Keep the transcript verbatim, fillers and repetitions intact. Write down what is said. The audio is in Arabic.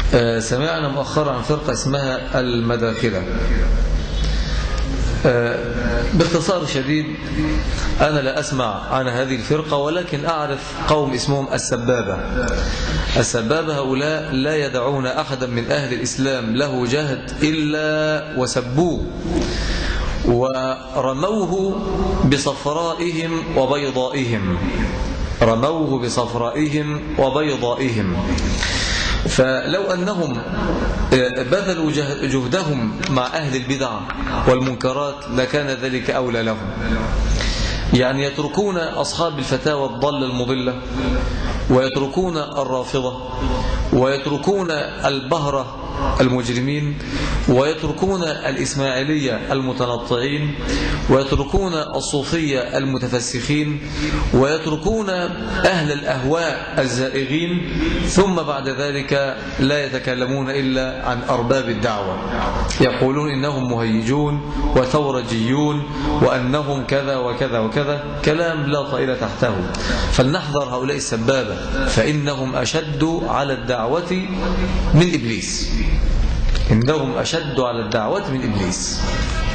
سمعنا مؤخرا عن فرقة اسمها المداخلة. باختصار شديد أنا لا أسمع عن هذه الفرقة، ولكن أعرف قوم اسمهم السبابة. السبابة هؤلاء لا يدعون أحدا من أهل الإسلام له جهد إلا وسبوه ورموه بصفرائهم وبيضائهم، رموه بصفرائهم وبيضائهم. فلو أنهم بذلوا جهدهم مع أهل البدع والمنكرات لكان ذلك أولى لهم. يعني يتركون أصحاب الفتاوى الضالة المضلة، ويتركون الرافضة، ويتركون البهرة المجرمين، ويتركون الإسماعيلية المتنطعين، ويتركون الصوفية المتفسخين، ويتركون أهل الأهواء الزائغين، ثم بعد ذلك لا يتكلمون إلا عن أرباب الدعوة، يقولون إنهم مهيجون وثورجيون وأنهم كذا وكذا وكذا، كلام لا طائل تحته. فلنحذر هؤلاء السبابة، فإنهم أشد على الدعوة من إبليس، إنهم أشد على الدعوة من إبليس.